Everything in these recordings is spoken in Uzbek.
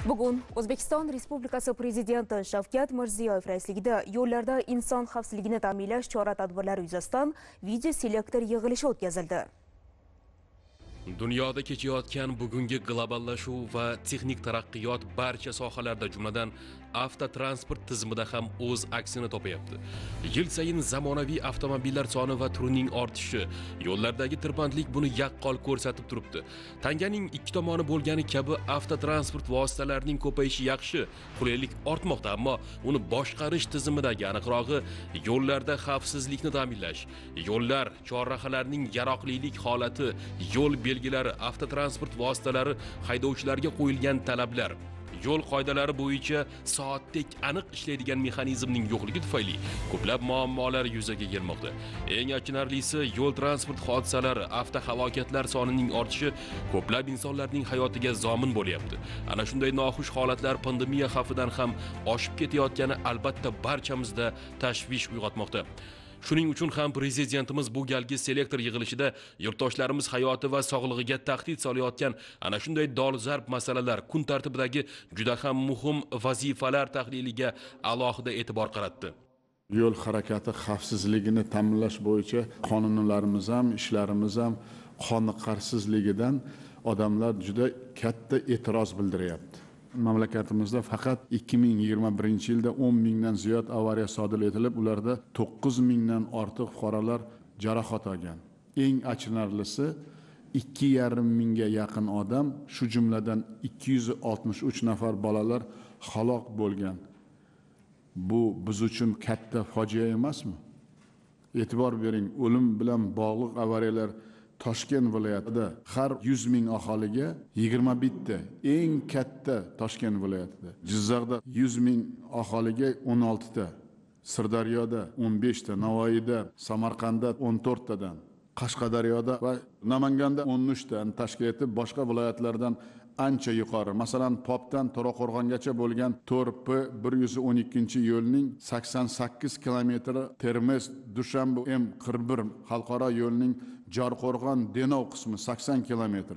Bugun O'zbekiston Respublikasi Prezidenti Shavkat Mirziyoyev raisligida yo'llarda inson xavfsizligini ta'minlash chora-tadbirlari yuzasidan video selektor yig'ilishi o'tkazildi. Dunyoda kechayotgan bugungi globallashuv va texnik taraqqiyot barcha sohalarda, jumladan avtotransport tizimida ham o'z aksini topayapti. Yil sayin zamonaviy avtomobillar soni va turining ortishi, yo'llardagi tirbandlik buni yaqqol ko'rsatib turibdi. Tanganing ikki tomoni bo'lgani kabi avtotransport vositalarining ko'payishi yaxshi, qulaylik ortmoqda, ammo uni boshqarish tizimidagi, aniqrog'i yo'llarda xavfsizlikni ta'minlash, yo'llar chorrahalarining yaroqlilik holati, yo'l belgilari, avtotransport vositalari haydovchilarga qo'yilgan talablar, yo'l qoidalari bo'yicha soatdek aniq ishlaydigan mexanizmning yo'qligi tufayli ko'plab muammolar yuzaga kelmoqda. Eng achinarlisi, yo'l transport hodisalari, avtohalokatlar sonining ortishi ko'plab insonlarning hayotiga zomin bo'lyapti. Ana shunday noxush holatlar pandemiya xavfidan ham oshib ketayotgani albatta barchamizda tashvish uyg'otmoqda. Shuning uchun ham prezidentimiz bu galgi selektor yig'ilishida yurtdoshlarimiz hayoti va sog'lig'iga tahdid solayotgan ana shunday dolzarb masalalar, kun tartibidagi juda ham muhim vazifalar tahliliga alohida e'tibor qaratdi. Yo'l harakati xavfsizligini ta'minlash bo'yicha qonunlarimiz ham, ishlarimiz ham qoniqarsizligidan odamlar juda katta e'tiroz bildiryapti. Mamlakatimizda faqat 2021-yilda 10 mingdan ziyod avariya sodir etilib, ularda 9 mingdan ortiq fuqarolar jarohat olgan. Eng achinarlisi 2,5 mingga yaqin odam, shu jumladan 263 nafar bolalar halok bo'lgan. Bu biz uchun katta fojia emasmi? E'tibor bering, o'lim bilan bog'liq avariyalar Toshkent viloyatida har 100 ming aholiga 21 ta, eng katta Toshkent viloyatida. Jizzaxda 100 ming aholiga 16 ta, Sirdaryoda 15 ta, Navoiyda, Samarqandda 14 tadan, Qashqadaryoda va Namanganda 13 ta tashkil etib, boshqa viloyatlardan ancha yuqori. Masalan, Popdan To'raqo'rg'ongacha bo'lgan 4P 112-yo'lning 88 kilometri, Termiz Dushanbe M41 xalqaro yo'lning Jorqo'rg'on Denov qismi 80 kilometri.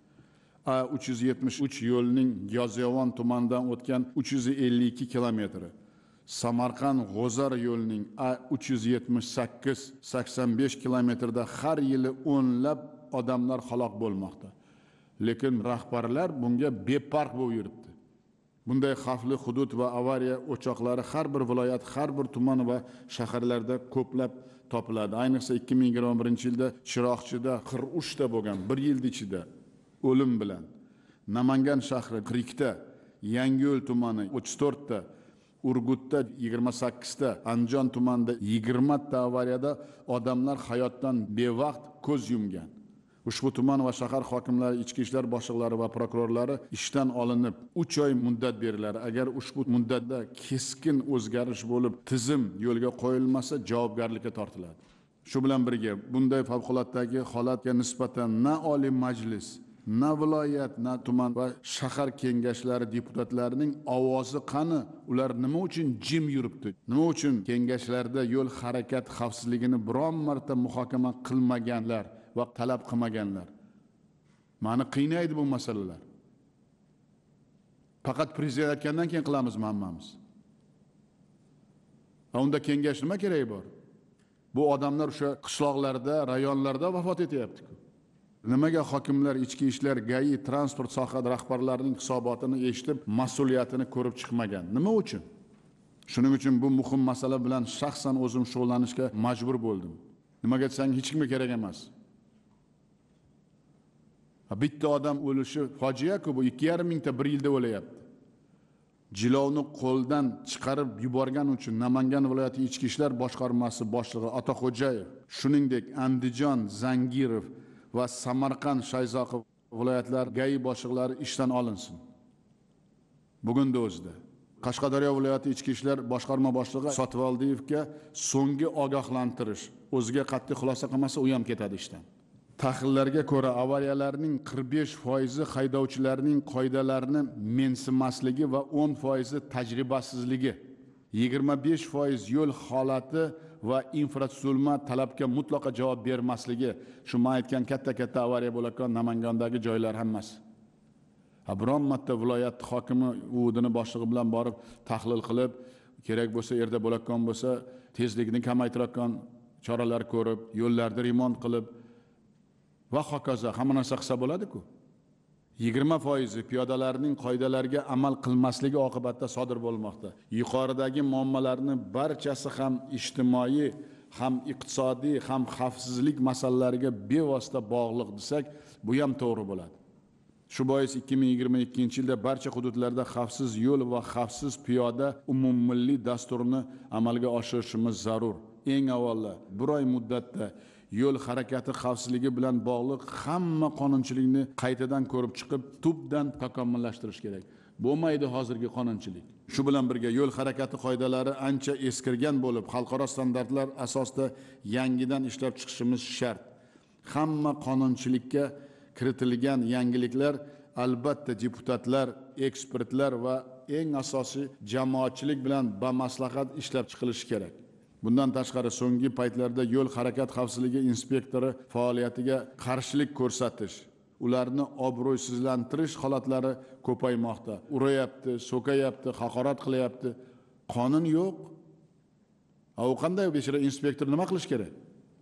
A373 yo'lning Yozyovon tumanidan o'tgan 352 kilometri. Samarqand G'o'zar yo'lining A378 85 kilometrda har yili o'nlab odamlar halok bo'lmoqda. Lekin rahbarlar bunga befarq bo'lib yuribdi. Bunday xavfli hudud va avariya o'choqlari har bir viloyat, har bir tuman va shaharlarda ko'plab topiladi. Ayniqsa 2021-yilda Chiroqchida 43 ta bo'lgan, bir yil ichida o'lim bilan. Namangan shahri 42 ta, Yangiyo'l tumani 34 ta, Urgutda 28 ta, Andijon tumanida 20 ta avariyada odamlar hayotdan bevaqt ko'z yumgan. Ushbu tuman va shahar hokimlari, ichki ishlar boshliqlari va prokurorlari ishdan olinib 3 oy muddat beriladi. Agar ushbu muddatda keskin o'zgarish bo'lib, tizim yo'lga qo'yilmasa, javobgarlikka tortiladi. Shu bilan birga bunday favqulodda holatga nisbatan na Oliy Majlis, na viloyat, na tuman va shahar kengashlari deputatlarining ovozi qani? Ular nima uchun jim yuribdi? Nima uchun kengashlarda yo'l harakati xavfsizligini biron marta muhokama qilmaganlar va talab qilmaganlar? Mani qiynaydi bu masalalar. Faqat prezident aytgandan keyin qilamizmi hammamiz? Unda kengash nima keragi bor? Bu odamlar o'sha qishloqlarda, rayonlarda vafot etyapti-ku. Nimaga hokimlar, ichki ishlar, GAI, transport sohada rahbarlarining hisobotini eshitib, mas'uliyatini ko'rib chiqmagan? Nima uchun? Shuning uchun bu muhim masala bilan shaxsan o'zim shug'ullanishga majbur bo'ldim. Nimaga desang, hech kimga kerak emas. Bitta odam o'lishi fojia-ku, bu 2,5 mingta bir yilda o'layapti. Jilovni qo'ldan chiqarib yuborgan uchun Namangan viloyati ichki ishlar boshqarmasi boshlig'i Otaxo'jayev, shuningdek Andijon, Zangirov va Samarqand, Shayzoqov viloyatlar GAI boshliqlari ishdan olinsin. Bugunda o'zida Qashqadaryo viloyati ichki ishlar boshqarma boshlig'i Sotvaldiyevga so'nggi ogohlantirish, o'ziga qat'iy xulosa qilmasa u ham ketadi ishdan. Tahlillarga ko'ra avariyalarning 45% haydovchilarning qoidalarni mensimasligi va 10% tajribasizligi, 25% yo'l holati va infratuzilma talabga mutlaqo javob bermasligi, shu men aytgan katta avariya bo'layotgan Namangandagi joylar hammasi. Biron marta viloyat hokimi UDni boshlig'i bilan borib tahlil qilib, kerak bo'lsa erta bo'layotgan bo'lsa, tezlikni kamaytirayotgan choralar ko'rib, yo'llarni remont qilib va hokazo hamma narsa qilsa bo'ladi-ku. 20% piyodalarning qoidalarga amal qilmasligi oqibatida sodir bo'lmoqda. Yuqoridagi muammolarning barchasi ham ijtimoiy, ham iqtisodiy, ham xavfsizlik masalalariga bevosita bog'liq desak, bu ham to'g'ri bo'ladi. Shu bois 2022-yilda barcha hududlarda xavfsiz yo'l va xavfsiz piyoda umummilliy dasturini amalga oshirishimiz zarur. Eng avvalo, bir oy muddatda yo'l harakati xavfsizligi bilan bog'liq hamma qonunchilikni qaytadan ko'rib chiqib, tubdan takomillashtirish kerak. Bo'lmaydi hozirgi qonunchilik. Shu bilan birga yo'l harakati qoidalari ancha eskirgan bo'lib, xalqaro standartlar asosida yangidan ishlab chiqishimiz shart. Hamma qonunchilikka kiritilgan yangiliklar albatta deputatlar, ekspertlar va eng asosiy jamoatchilik bilan bamaslahat ishlab chiqilishi kerak. Bundan tashqari so'nggi paytlarda yo'l harakat xavfsizligi inspektori faoliyatiga qarshilik ko'rsatish, ularni obro'sizlantirish holatlari ko'paymoqda. Urayapti, so'kayapti, haqorat qilyapti. Qonun yo'q. U qanday bechora inspektor nima qilish kerak?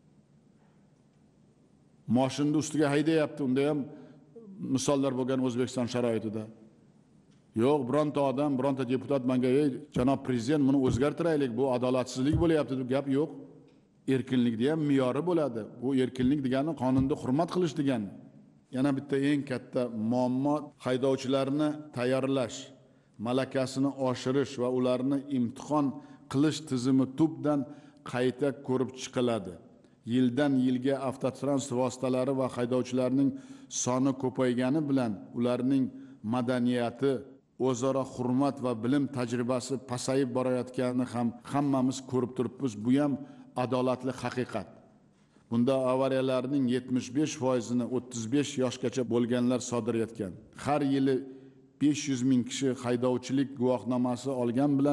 Mashinani ustiga haydayapti, unda ham misollar bo'lgan O'zbekiston sharoitida. Yo'q, bironta odam, bironta deputat menga, "Janob prezident, buni o'zgartiraylik, bu adolatsizlik bo'lyapti" deb gap yo'q. Erkinlikda ham me'yori bo'ladi. Bu erkinlik degani qonunni hurmat qilish degani. Yana bitta eng katta muammo haydovchilarni tayyorlash, malakasini oshirish va ularni imtihon qilish tizimi tubdan qayta ko'rib chiqiladi. Yildan yilga avtotransport vositalari va haydovchilarning soni ko'paygani bilan ularning madaniyati, o'zaro hurmat va bilim tajribasi pasayib borayotganini ham hammamiz ko'rib turibmiz. Bu ham adolatli haqiqat. Bunda avariyalarning 75%ni 35 yoshgacha bo'lganlar sodir etgan. Har yili 500 ming kishi haydovchilik guvohnomasi olgan bilan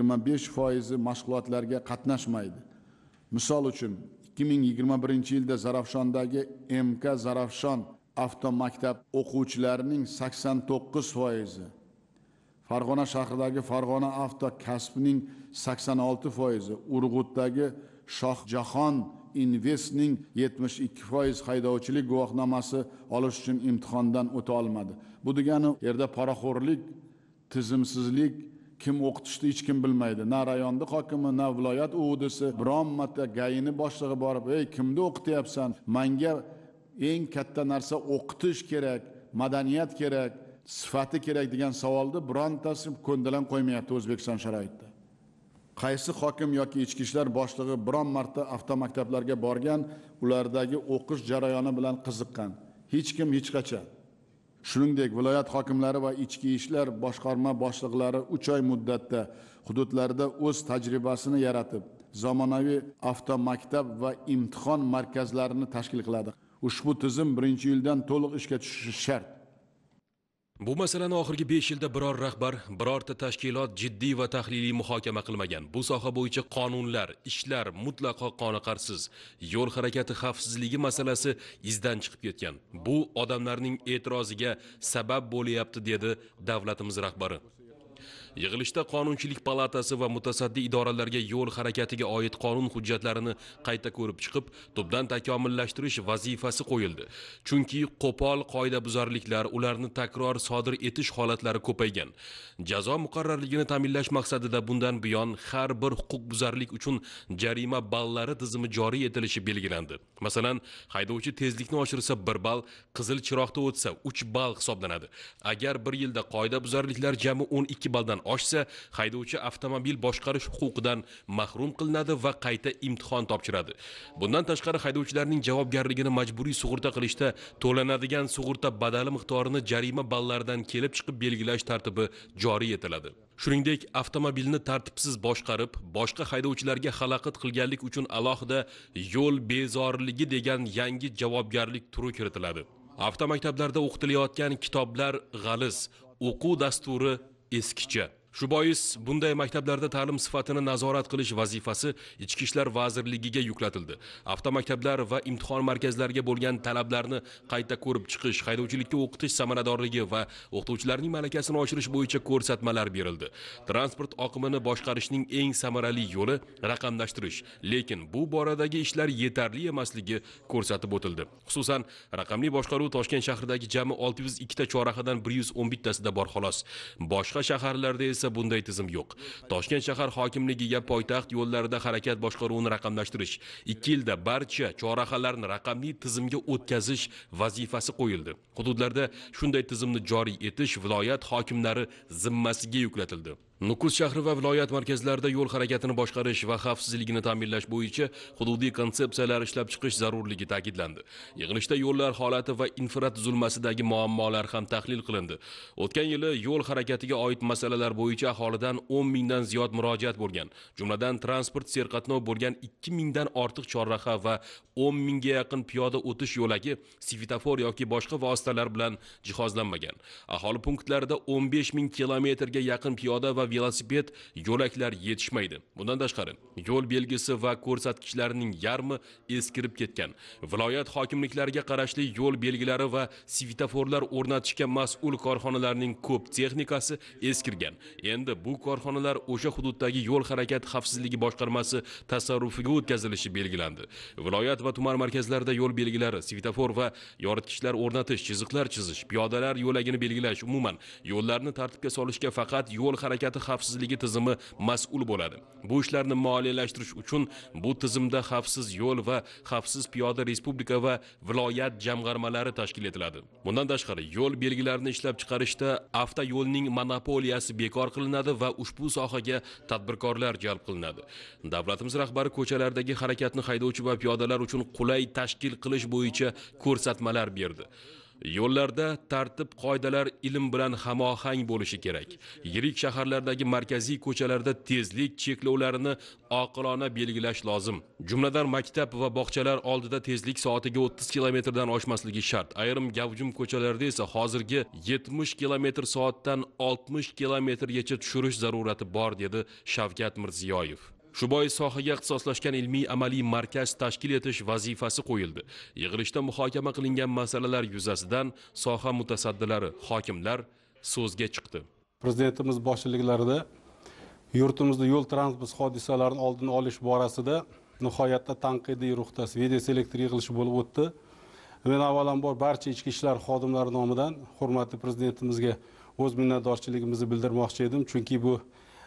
25% mashg'ulotlarga qatnashmaydi. Misol uchun 2021-yilda Zarafshondagi MK Zarafshon avtomaktab o'quvchilarining 89%, Farg'ona shahridagi Farg'ona avto kasbining 86%, Urg'utdagi Shohjahon Investning 72% haydovchilik guvohnomasi olish uchun imtihondan o'ta olmadi. Bu degani yerda poraxo'rlik, tizimsizlik, kim o'qitishni hech kim bilmaydi. Na rayonni hokimi, na viloyat UD'si biron marta gayini boshlig'i borib, "Ey, kimni o'qityapsan? Menga eng katta narsa o'qitish kerak, madaniyat kerak, sifati kerak" degan savolni birontasi ko'ndalang qo'ymayapti O'zbekiston sharoitida. Qaysi hokim yoki ichki ishlar boshlig'i biron marta avtomaktablarga borgan, ulardagi o'qish jarayoni bilan qiziqqan? Hech kim hech qachon. Shuningdek, viloyat hokimlari va ichki ishlar boshqarma boshliqlari 3 oy muddatda hududlarda o'z tajribasini yaratib, zamonaviy avtomaktab va imtihon markazlarini tashkil qiladi. Ushbu tizim 1-yildan to'liq ishga tushishi shart. Bu masalani oxirgi 5 yilda biror rahbar, birorta tashkilot jiddiy va tahliliy muhokama qilmagan. Bu soha bo'yicha qonunlar, ishlar mutlaqo qoniqarsiz. Yo'l harakati xavfsizligi masalasi izdan chiqib ketgan. Bu odamlarning e'tiroziga sabab bo'lyapti, dedi davlatimiz rahbari. Yig'ilishda Qonunchilik palatasi va mutasaddi idoralarga yo'l harakatiga oid qonun hujjatlarini qayta ko'rib chiqib, tubdan takomillashtirish vazifasi qo'yildi. Chunki qo'pol qoidabuzarliklar, ularni takror sodir etish holatlari ko'paygan. Jazo muqarrarligini ta'minlash maqsadida bundan buyon har bir huquqbuzarlik uchun jarima ballari tizimi joriy etilishi belgilandi. Masalan, haydovchi tezlikni oshirsa 1 ball, qizil chiroqda o'tsa 3 ball hisoblanadi. Agar bir yilda qoidabuzarliklar jami 12 balldan oshsa, haydovchi avtomobil boshqarish huquqidan mahrum qilinadi va qayta imtihon topshiradi. Bundan tashqari haydovchilarning javobgarligini majburiy sug'urta qilishda to'lanadigan sug'urta badali miqdorini jarima ballaridan kelib chiqib belgilash tartibi joriy etiladi. Shuningdek, avtomobilni tartibsiz boshqarib, boshqa haydovchilarga xalaqit qilganlik uchun alohida yo'l bezorligi degan yangi javobgarlik turi kiritiladi. Avtomaktablarda o'qitilayotgan kitoblar g'aliz, o'quv dasturi eskicha. Shu bois bunday maktablarda ta'lim sifatini nazorat qilish vazifasi Ichki ishlar vazirligiga yuklatildi. Avtomaktablar va imtihon markazlariga bo'lgan talablarni qayta ko'rib chiqish, haydovchilikka o'qitish samaradorligi va o'qituvchilarning malakasini oshirish bo'yicha ko'rsatmalar berildi. Transport oqimini boshqarishning eng samarali yo'li raqamlashtirish, lekin bu boradagi ishlar yetarli emasligi ko'rsatib o'tildi. Xususan, raqamli boshqaruv Toshkent shahridagi jami 602 ta chorrahadan 111 tasida bor xolos. Boshqa shaharlarda esa bunday tizim yo'q. Toshkent shahar hokimligiga poytaxt yo'llarida harakat boshqaruvini raqamlashtirish, 2 yilda barcha chorrahalarni raqamli tizimga o'tkazish vazifasi qo'yildi. Hududlarda shunday tizimni joriy etish viloyat hokimlari zimmasiga yuklatildi. Nukus shahri va viloyat markazlarida yo'l harakatini boshqarish va xavfsizligini ta'minlash bo'yicha hududiy konsepsiyalar ishlab chiqish zarurligi ta'kidlandi. Yig'ilishda yo'llar holati va infratuzilmasidagi muammolar ham tahlil qilindi. O'tgan yili yo'l harakatiga oid masalalar bo'yicha aholidan 10 mingdan ziyod murojaat bo'lgan. Jumladan transport serqatnov bo'lgan 2 mingdan ortiq chorraha va 10 mingga yaqin piyoda o'tish yo'lagi svetofor yoki boshqa vositalar bilan jihozlanmagan. Aholi punktlarida 15 ming kilometrga yaqin piyoda va velosiped yo'laklar yetishmaydi. Bundan tashqari, yo'l belgisi va ko'rsatkichlarining yarmi eskirib ketgan. Viloyat hokimliklariga qarashli yo'l belgilari va svetoforlar o'rnatishga mas'ul korxonalarning ko'p texnikasi eskirgan. Endi bu korxonalar o'sha hududdagi yo'l harakat xavfsizligi boshqarmasi tasarrufiga o'tkazilishi belgilandi. Viloyat va tuman markazlarida yo'l belgilari, svetofor va yoritgichlar o'rnatish, chiziqlar chizish, piyodalar yo'lagini belgilash, umuman yo'llarni tartibga solishga faqat yo'l harakati xavfsizligi tizimi mas'ul bo'ladi. Bu ishlarni moliyalashtirish uchun bu tizimda xavfsiz yo'l va xavfsiz piyoda respublika va viloyat jamg'armalari tashkil etiladi. Bundan tashqari, yo'l belgilarini ishlab chiqarishda avtoyo'lning monopoliyasi bekor qilinadi va ushbu sohaga tadbirkorlar jalb qilinadi. Davlatimiz rahbari ko'chalardagi harakatni haydovchi va piyodalar uchun qulay tashkil qilish bo'yicha ko'rsatmalar berdi. Yo'llarda tartib qoidalar ilm bilan hamohang bo'lishi kerak. Yirik shaharlardagi markaziy ko'chalarda tezlik cheklovlarini oqilona belgilash lozim. Jumladan maktab va bog'chalar oldida tezlik soatiga 30 kilometrdan oshmasligi shart. Ayrim gavjum ko'chalarda esa hozirgi 70 km/soatdan 60 kilometrgacha tushirish zarurati bor, dedi Shavkat Mirziyoyev. Shu bois sohaga ixtisoslashgan ilmiy amaliy markaz tashkil etish vazifasi qo'yildi. Yig'ilishda muhokama qilingan masalalar yuzasidan soha mutasaddilari, hokimlar so'zga chiqdi. Prezidentimiz boshchiliklarida yurtimizda yo'l transport hodisalarini oldini olish borasida nihoyatda tanqidiy ruhda video selektor yig'ilishi bo'lib o'tdi. Men avvalambor barcha ichki ishlar xodimlari nomidan hurmatli prezidentimizga o'z minnatdorchiligimizni bildirmoqchi edim, chunki bu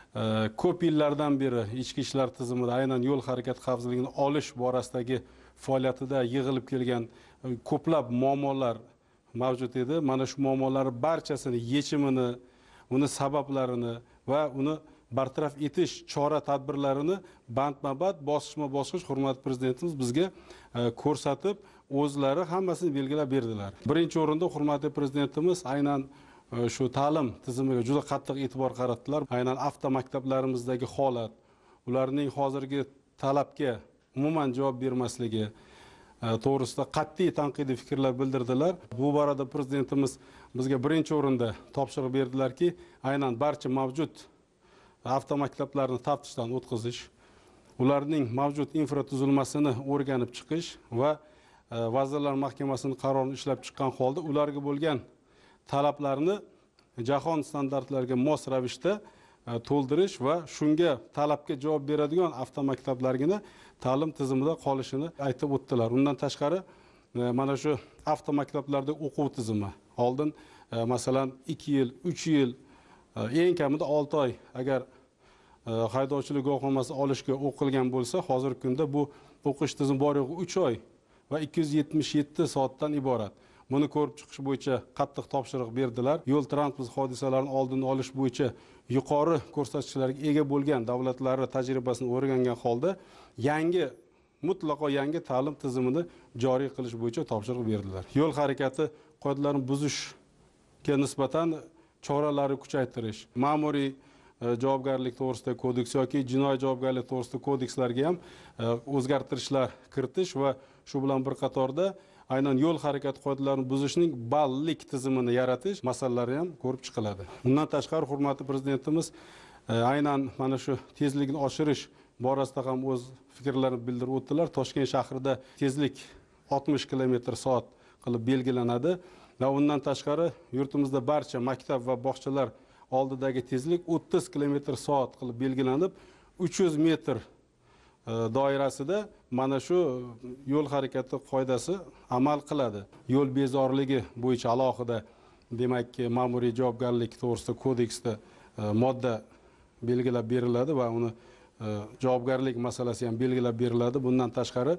ko'p yillardan beri ichki ishlar tizimida aynan yo'l harakati xavfsizligini olish borasidagi faoliyatida yig'ilib kelgan ko'plab muammolar mavjud edi. Mana shu muammolar barchasini yechimini, uni sabablarini va uni bartaraf etish chora-tadbirlarini bandma-band, bosqichma-bosqich hurmatli prezidentimiz bizga ko'rsatib, o'zlari hammasini belgilab berdilar. Birinchi o'rinda hurmatli prezidentimiz aynan shu ta'lim tizimiga juda qattiq e'tibor qaratdilar. Aynan avtomaktablarimizdagi holat, ularning hozirgi talabga umuman javob bermasligi to'g'risida qat'iy tanqidiy fikrlar bildirdilar. Bu borada prezidentimiz bizga birinchi o'rinda topshiriq berdilarki, aynan barcha mavjud avtomaktablarni taftishdan o'tkazish, ularning mavjud infratuzilmasini o'rganib chiqish va Vazirlar Mahkamasining qarorini ishlab chiqqan holda ularga bo'lgan talablarni jahon standartlariga mos ravishda to'ldirish va shunga talabga javob beradigan avtomaktablargina ta'lim tizimida qolishini aytib o'tdilar. Undan tashqari mana shu avtomaktablarda o'quv tizimi oldin masalan 2 yil, 3 yil, eng kamida 6 oy agar haydovchilik guvohnomasini olishga o'qilgan bo'lsa, hozirgi kunda bu o'qish tizimi bor yo'g'i 3 oy va 277 soatdan iborat. Buni ko'rib chiqish bo'yicha qattiq topshiriq berdilar. Yo'l transport hodisalarini oldini olish bo'yicha yuqori ko'rsatkichlarga ega bo'lgan davlatlarning tajribasini o'rgangan holda mutlaqo yangi ta'lim tizimini joriy qilish bo'yicha topshiriq berdilar. Yo'l harakati qoidalarini buzishga nisbatan choralarni kuchaytirish, ma'muriy javobgarlik to'g'risida kodeks yoki jinoiy javobgarlik to'g'risida kodekslarga ham o'zgartirishlar kiritish va shu bilan bir qatorda aynan yo'l harakati qoidalarini buzishning ballik tizimini yaratish masalalari ham ko'rib chiqiladi. Bundan tashqari hurmatli prezidentimiz aynan mana shu tezlikni oshirish borasida ham o'z fikrlarini bildirib o'tdilar. Toshkent shahrida tezlik 60 km/soat qilib belgilanadi va undan tashqari yurtimizda barcha maktab va bog'chalar oldidagi tezlik 30 km/soat qilib belgilanib, 300 metr doirasida mana shu yo'l harakati qoidasi amal qiladi. Yo'l bezorligi bo'yicha alohida demakki ma'muriy javobgarlik to'g'risida kodeksda modda belgilab beriladi va uni javobgarlik masalasi ham belgilab beriladi. Bundan tashqari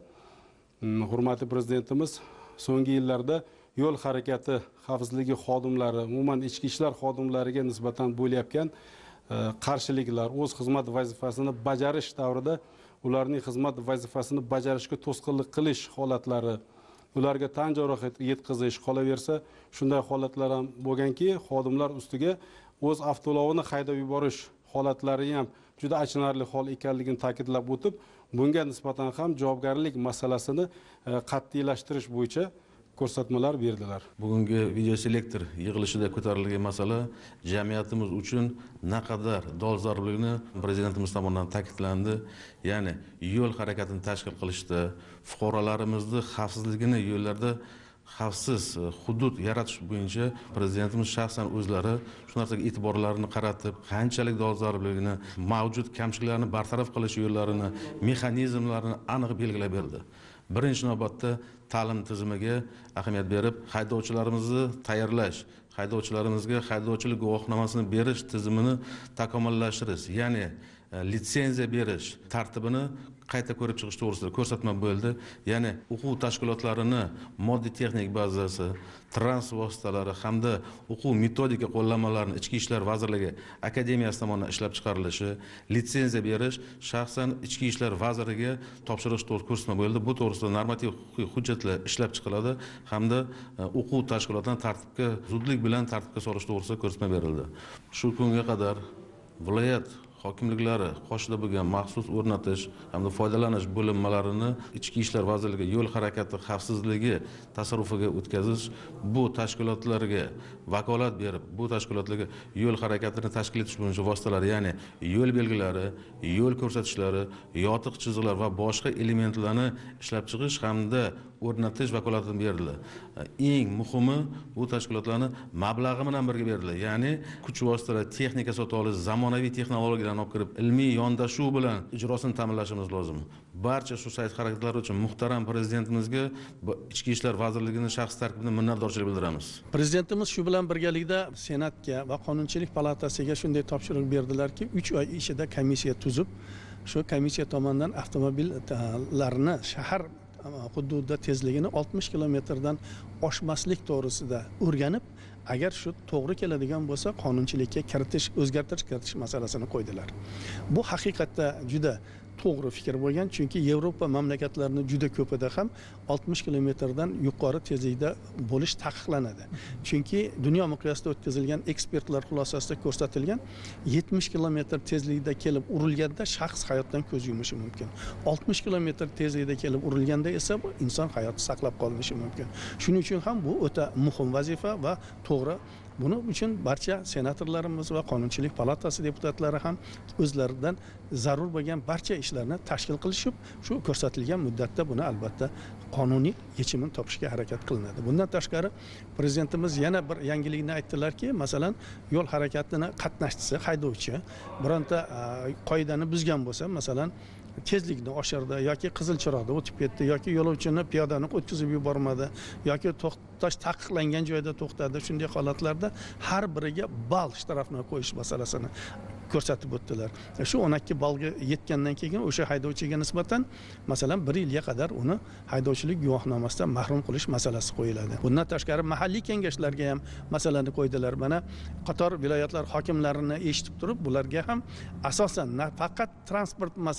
hurmatli prezidentimiz so'nggi yillarda yo'l harakati xavfsizligi xodimlari, umuman ichki ishlar xodimlariga nisbatan bo'layotgan qarshiliklar, o'z xizmat vazifasini bajarish davrida ularning xizmat vazifasini bajarishga to'sqinlik qilish holatlari, ularga tan jarohati yetkazish, qolaversa shunday holatlar ham bo'lganki, xodimlar ustiga o'z avtoulovini haydab yuborish holatlari ham juda achinarli hol ekanligini ta'kidlab o'tib, bunga nisbatan ham javobgarlik masalasini qat'iylashtirish bo'yicha ko'rsatmalar berdilar. Bugungi videoselektor yig'ilishida ko'tarilgan masala jamiyatimiz uchun naqadar dolzarbligini prezidentimiz tomonidan ta'kidlandi. Ya'ni yo'l harakatini tashkil qilishda fuqarolarimizni xavfsizligini, yo'llarda xavfsiz hudud yaratish bo'yicha prezidentimiz shaxsan o'zlari shu narsaga e'tiborlarini qaratib, qanchalik dolzarbligini, mavjud kamchiliklarni bartaraf qilish yo'llarini, mexanizmlarini aniq belgilab berdi. Birinchi navbatda ta'lim tizimiga ahamiyat berib, haydovchilarimizni tayyorlash, haydovchilarimizga haydovchilik guvohnomasini berish tizimini takomillashtirish, ya'ni litsenziya berish tartibini qayta ko'rib chiqish to'g'risida ko'rsatma bo'ldi. Ya'ni o'quv tashkilotlarini moddiy texnik bazasi, transport vositalari hamda o'quv metodika qo'llanmalarini Ichki ishlar vazirligi akademiyasi tomonidan ishlab chiqarilishi, litsenziya berish shaxsan Ichki ishlar vaziriga topshirish to'g'risida ko'rsatma bo'ldi. Bu to'g'risida normativ huquqiy hujjatlar ishlab chiqiladi hamda o'quv tashkilotlarini tartibga zudlik bilan tartibga solish to'g'risida ko'rsatma berildi. Shu kunga qadar viloyat hokimliklari qoshida bo'lgan maxsus o'rnatish hamda foydalanish bo'linmalarini Ichki ishlar vazirligi yo'l harakati xavfsizligi tasarrufiga o'tkazish, bu tashkilotlarga vakolat berib, bu tashkilotlarga yo'l harakatini tashkil etish bo'yicha vositalar, ya'ni yo'l belgilari, yo'l ko'rsatishlari, yotiq chiziqlar va boshqa elementlarni ishlab chiqish hamda o'rnatish vakolatini berdilar. Eng muhimi bu tashkilotlarni mablag'i bilan birga berdilar. Ya'ni kuch vositalar, texnika sotib olish, zamonaviy texnologiyalarni olib kirib, ilmiy yondashuv bilan ijrosini ta'minlashimiz lozim. Barcha shu sayt harakatlari uchun muhtaram prezidentimizga Ichki ishlar vazirligining shaxs tarkibidan minnatdorchilik bildiramiz. Prezidentimiz shu bilan birgalikda Senatga va Qonunchilik palatasiga shunday topshiriq berdilarki, 3 oy ichida komissiya tuzib, shu komissiya tomonidan avtomobillarni shahar hududida tezligini 60 kilometrdan oshmaslik to'g'risida o'rganib, agar shu to'g'ri keladigan bo'lsa, qonunchilikka o'zgartirish masalasini qo'ydilar. Bu haqiqatda juda to'g'ri fikr bo'lgan, chunki Yevropa mamlakatlarining juda ko'pida ham 60 kilometrdan yuqori tezlikda bo'lish taqiqlanadi. Chunki dunyo miqyosida o'tkazilgan ekspertlar xulosasida ko'rsatilgan 70 kilometr tezlikda kelib urilganda shaxs hayotdan ko'z yumishi mumkin. 60 kilometr tezlikda kelib urilganda esa bu inson hayoti saqlab qolinishi mumkin. Shuning uchun ham bu o'ta muhim vazifa va to'g'ri. Buning uchun barcha senatorlarimiz va Qonunchilik palatasi deputatlari ham o'zlaridan zarur bo'lgan barcha ishlarni tashkil qilishib, shu ko'rsatilgan muddatda buni albatta qonuniy yechimini topishga harakat qilinadi. Bundan tashqari prezidentimiz yana bir yangilikni aytdilarki, masalan, yo'l harakatini qatnashchisi, haydovchi bironta qoidani buzgan bo'lsa, masalan, tezlikni oshirdi yoki qizil chiroqda o'tib ketdi yoki yo'lovchini piyodani o'tkazib yubormadi yoki to'xtash taqiqlangan joyda to'xtadi, shunday holatlarda har biriga ball shtrafni qo'yish masalasini ko'rsatib o'tdilar. Shu 12 ballga yetgandan keyin o'sha haydovchiga nisbatan masalan 1 yilga qadar uni haydovchilik guvohnomasidan mahrum qilish masalasi qo'yiladi. Bundan tashqari mahalliy kengashlarga ham masalani qo'ydilar. Mana qator viloyatlar hokimlarini eshitib turib, bularga ham asosan nafaqat transport masalasidagi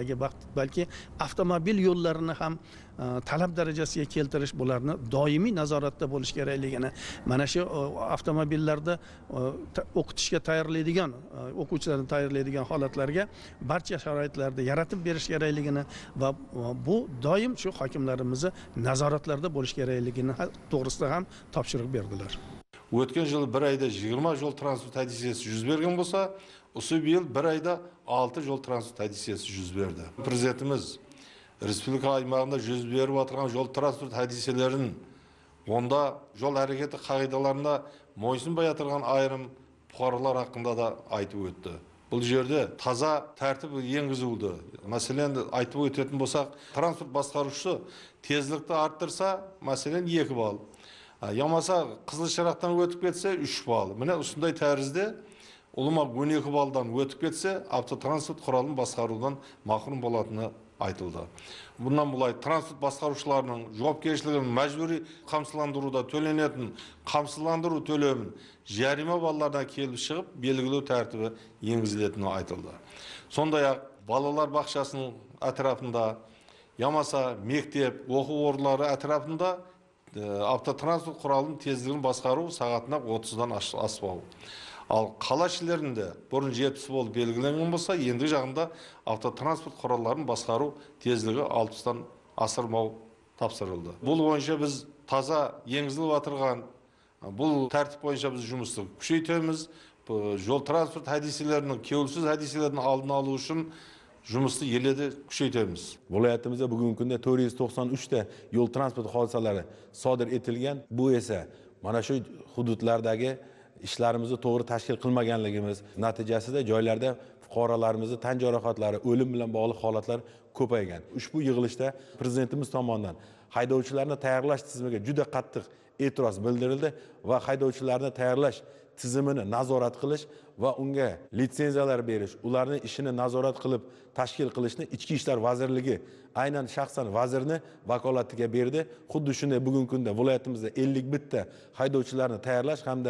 yo'llarga balki avtomobil yo'llarini ham talab darajasiga keltirish, bularni doimiy nazoratda bo'lish kerakligini, mana shu avtomobillarda o'qitishga tayyorlaydigan, o'quvchilarni tayyorlaydigan holatlarga barcha sharoitlarni yaratib berish kerakligini va bu doim shu hokimlarimizni nazoratlarda bo'lish kerakligini to'g'risida ham topshiriq berdilar. O'tgan yil bir oyda 20 yo'l transport hodisasi yuz bergan bo'lsa, o'sha yil bir oyda 6 yo'l transport hodisasi yuz berdi. Prezidentimiz Respublika aymağında yuz berib o'tirgan yo'l transport hodisalarini onda yo'l harakati qoidalarına mo'ysunbay o'tirgan ayrim fuqarolar haqida da aytib o'tdi. Bu yerda toza tartib yengizildi. Masalan, aytib o'tayotgan bo'lsak, transport boshqaruvchisi tezlikni orttirsa, masalan 2 ball. Yamasa qizil shariqdan o'tib ketsa 3 ball. Mana shunday tarzda ulama 12 balldan o'tib ketsa, avtotransport qurolini boshqaruvdan mahrum bo'latini aytıldı. Bundan dolayı transport boshqaruvchilarning javobgarligini majburiy qamsızlandıruvda tölenетін qamsızlandırу төлемін jarima ballardan kelib chiqib belgiloo tartibi yengiletiletini aytıldı. Sonday-ақ balalar baqchasının etrafında, yamasa mektep, o'quv o'rinlari etrafında avtotransport qurolini tezligini boshqaruv soatına 30'dan aspau. Al qala işlerinde burun 70 bol belgilenген болса, endi жағында avtotransport құралдарын басқару тезлігі 60'dan асырмау тапсырылды. Бұл бойынша біз таза енгізіліп отырған бұл тәртіп бойынша біз жұмысты күшейтеміз. Жол транспорт хадиселерінің, кеулсіз хадиселердің алдын алу үшін жұмысты еледі күшейтеміз. Viloyatimizda bugungi kunda 493 ta yo'l transport hodisalari sodir etilgan. Bu esa mana shu hududlardagi ishlarimizni to'g'ri tashkil qilmaganligimiz natijasida joylarda fuqarolarimizni tan jarohatlari, o'lim bilan bog'liq holatlar ko'paygan. Ushbu yig'ilishda prezidentimiz tomonidan haydovchilarni tayyorlash tizimiga juda qattiq e'tiroz bildirildi va haydovchilarni tayyorlash tizimini nazorat qilish va unga litsenziyalar berish, ularning ishini nazorat qilib tashkil qilishni Ichki ishlar vazirligi aynan shaxsan vazirni vakolatiga berdi. Xuddi shunday bugungi kunda viloyatimizda 51 ta haydovchilarni tayyorlash hamda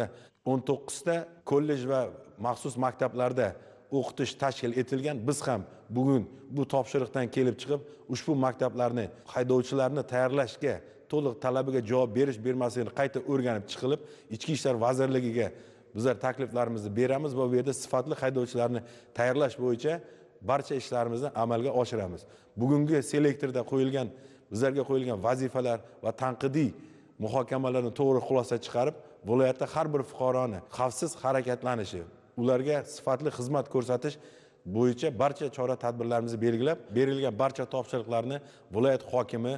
19 ta kollej va maxsus maktablarda o'qitish tashkil etilgan. Biz ham bugun bu topshiriqdan kelib chiqib, ushbu maktablarni haydovchilarni tayyorlashga to'liq talabiga javob berish bermasligini qayta o'rganib chiqilib, Ichki ishlar vazirligiga bizlar takliflarimizni beramiz va bu yerda sifatli haydovchilarni tayyorlash bo'yicha barcha ishlarimizni amalga oshiramiz. Bugungi selektorda qo'yilgan, bizlarga qo'yilgan vazifalar va tanqidiy muhokamalarni to'g'ri xulosa chiqarib, viloyatda har bir fuqaroni xavfsiz harakatlanishi, ularga sifatli xizmat ko'rsatish bo'yicha barcha chora-tadbirlarimizni belgilab, berilgan barcha topshiriqlarni viloyat hokimi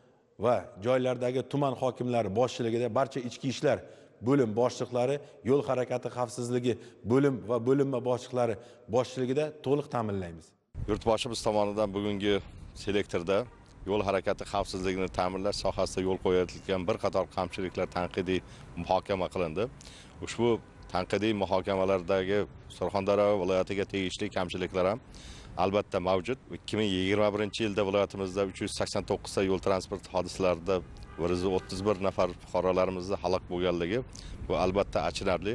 va joylardagi tuman hokimlari boshchiligida barcha ichki ishlar bo'lim boshliqlari, yo'l harakati xavfsizligi bo'lim va bo'linma boshliqlari boshchiligida to'liq ta'minlaymiz. Yurtboshimiz tomonidan bugungi selektorda yo'l harakati xavfsizligini ta'minlash sohasida yo'l qo'yilgan bir qator kamchiliklar tanqidiy muhokama qilindi. Ushbu tanqidiy muhokamalardagi Surxondaryo viloyatiga tegishli kamchiliklar ham albatta mavjud. 2021-yilda viloyatimizda 389 ta yo'l transport hodisalarida 131 nafar fuqarolarimizni halok bo'lganligi bu albatta achinarli.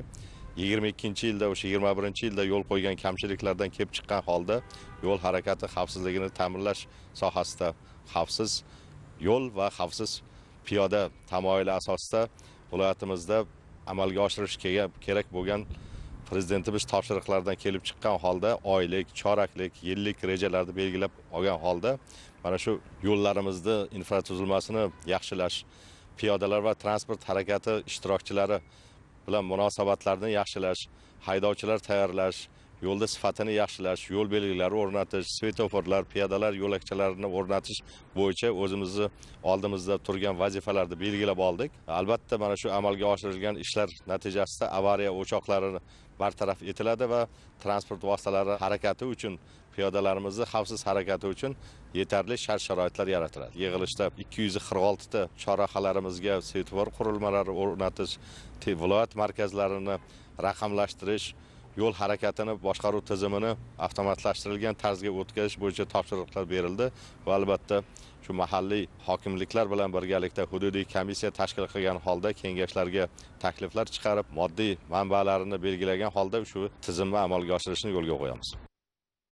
22-yilda o'sha 21-yilda yo'l qo'ygan kamchiliklardan kelib chiqqan holda yo'l harakati xavfsizligini ta'minlash sohasida xavfsiz yo'l va xavfsiz piyoda tamoyili asosida viloyatimizda amalga oshirish kerak bo'lgan prezidentimiz topshiriqlaridan kelib chiqqan holda oylik, choraklik, yillik rejalarni belgilab olgan holda mana shu yo'llarimizni infratuzilmasini yaxshilash, piyodalar va transport harakati ishtirokchilari bilan munosabatlarni yaxshilash, haydovchilar tayyorlash, yo'lda sifatini yaxshilash, yo'l belgilari o'rnatish, svetoforlar, piyodalar yo'lakchalarini o'rnatish bo'yicha o'zimizni oldimizda turgan vazifalarni belgilab oldik. Albatta mana shu amalga oshirilgan ishlar natijasida avariya o'choqlarini bartaraf etiladi va transport vositalari harakati uchun, piyodalarimizni xavfsiz harakati uchun yetarli shart-sharoitlar yaratiladi. Yig'ilishda 246 ta chorrahalarimizga svetofor qurilmalari o'rnatish, viloyat markazlarini raqamlashtirish, yo'l harakatini boshqaruv tizimini avtomatlashtirilgan tarzga o'tkazish bo'yicha topshiriqlar berildi va albatta shu mahalliy hokimliklar bilan birgalikda hududiy komissiya tashkil qilgan holda kengashlarga takliflar chiqarib, moddiy manbalarini belgilagan holda shu tizimni amalga oshirishni yo'lga qo'yamiz.